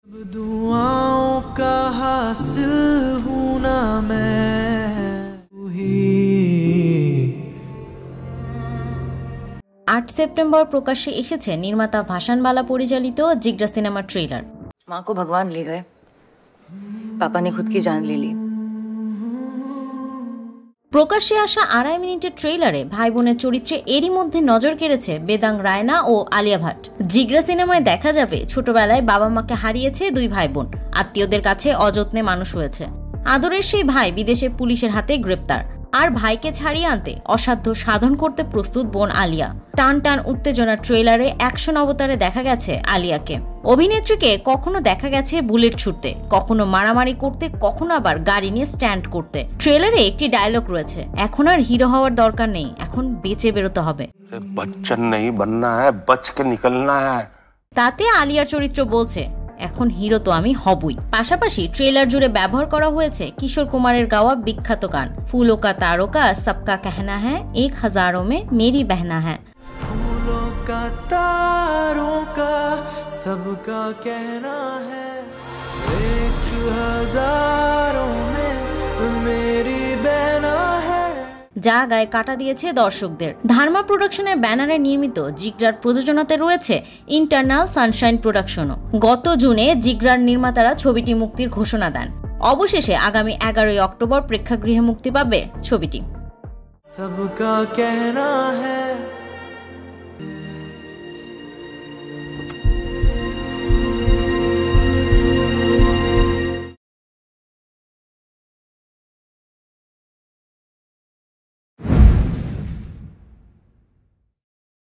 दुआओं का हासिल हूं ना मैं। 8 সেপ্টেম্বর প্রকাশ্যে এসেছে নির্মাতা ভাসান বালা পরিচালিত জিগরা সিনেমার ট্রেলার। माँ को भगवान ले गए, पापा ने खुद की जान ले ली। প্রকাশ্যে আসা 2.5 মিনিটের ট্রেলারে ভাই বোনের চরিত্রে এরই মধ্যে নজর কেড়েছে বেদাং রায়না ও আলিয়া ভাট। জিগরা সিনেমায় দেখা যাবে ছোটবেলায় বাবা মাকে হারিয়েছে দুই ভাই বোন, আত্মীয়দের কাছে অযত্নে মানুষ হয়েছে। আদরের সেই ভাই বিদেশে পুলিশের হাতে গ্রেপ্তার, আর ভাইকে ছাড়িয়ে আনতে অসাধ্য সাধন করতে প্রস্তুত বোন আলিয়া। টান টান উত্তেজনার ট্রেলারে অ্যাকশন অবতারে দেখা গেছে আলিয়াকে। অভিনেত্রীকে কখনো দেখা গেছে বুলেট ছুটতে, কখনো মারামারি করতে, কখনো আবার গাড়ি নিয়ে স্ট্যান্ড করতে। ট্রেলারে একটি ডায়লগ রয়েছে, এখন আর হিরো হওয়ার দরকার নেই, এখন বেঁচে বেরোতে হবে। बच्चन नहीं बनना है, बच के निकलना है। তাতে আলিয়ার চরিত্র বলছে, এখন হিরো তো আমি হবই। পাশাপাশি ট্রেলার জুড়ে ব্যবহার করা হয়েছে কিশোর কুমারের গাওয়া বিখ্যাত গান ফুলো কা তারকা সবকা कहना है, 1 हज़ारों में मेरी बहना है। फूलों का तारों का सबका कहना है, 1 हज़ारों में मेरी बहना है। যা গায়ে কাটা দিয়েছে দর্শকদের। ধার্মা প্রোডাকশনের ব্যানারে নির্মিত জিগরার প্রযোজনাতে রয়েছে ইন্টারনাল সানশাইন প্রোডাকশনও। গত জুনে জিগরার নির্মাতারা ছবিটি মুক্তির ঘোষণা দেন। অবশেষে আগামী 11 অক্টোবর প্রেক্ষাগৃহে মুক্তি পাবে ছবিটি। सबका कहना है।